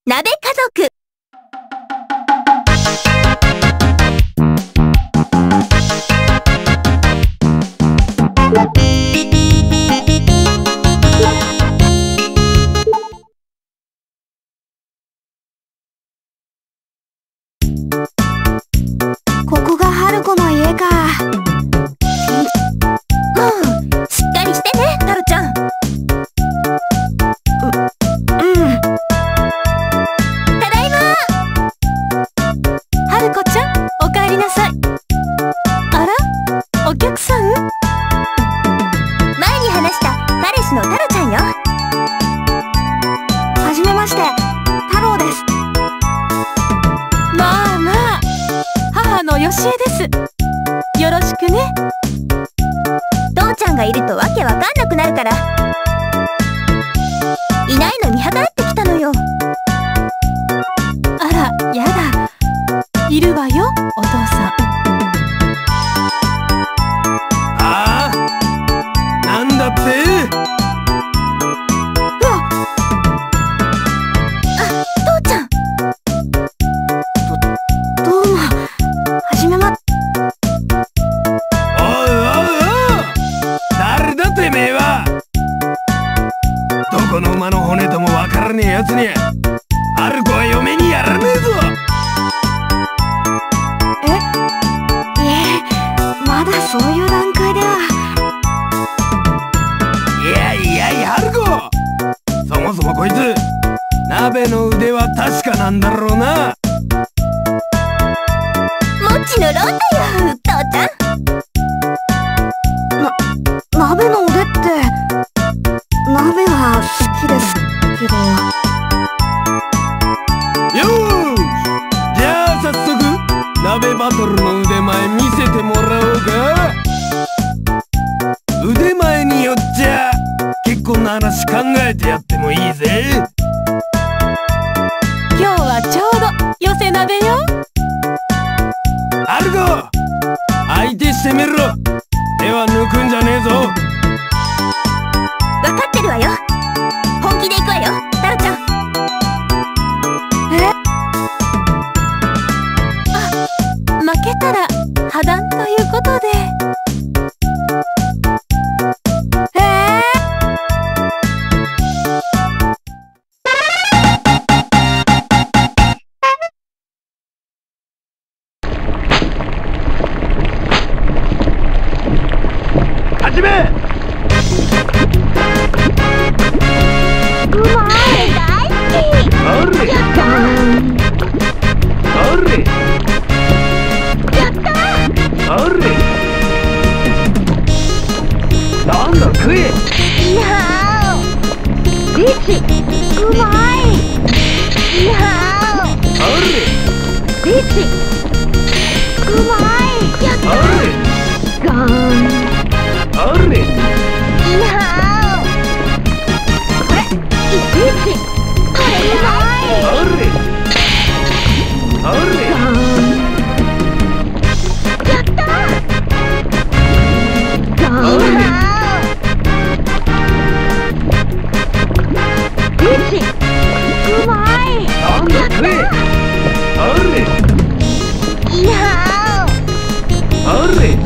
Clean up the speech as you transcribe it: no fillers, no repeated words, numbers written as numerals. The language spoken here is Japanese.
鍋家族。 ここが春子の家か。 しっかりしてね、タロちゃん。ただいま。 春子ちゃん、おかえりなさい。あら、お客さん？ 前に話した彼氏のタロちゃんよ。 はじめまして、太郎です。まあまあ、母のよしえです。よろしくね。 父ちゃんがいるとわけわかんなくなるから、いないの見計らってきたのよ。 あら、やだ。いるわよ、お父さん。 ああ、なんだって？ うわっ、 父ちゃん。 どうも、はじめま。 おうおうおう、誰だてめえは。どこの馬の骨ともわからねえやつに春子は嫁にやらねえぞ。 いえ、まだそういう段階では。 いやいやいや、春子、そもそもこいつ鍋の腕は確かなんだろうな。 もちのろんだよ、父ちゃん。 鍋の腕って、鍋は好きですけど。 よーし、じゃあ早速鍋バトルの腕前見せてもらおうか。腕前によっちゃ結婚の話考えてやってもいいぜ。 今日はちょうど寄せ鍋よ。 春子、相手してみろ。手は抜くんじゃねえぞ。 わかってるわよ。本気で行くわよ、タロちゃん。 負けたら破談ということで。 始め。 うまい、大好き。 あれやったあれやったあれ、なんだ食え。 いやー、リチ、うまい。いやー、 あれリチ、うまい。やったあガーン。 れあれ、 いやー、これ、リチ、これうまい。 あれあれやったガーン。リチ、うまい。 なんだ食え。あれいやー、 あれ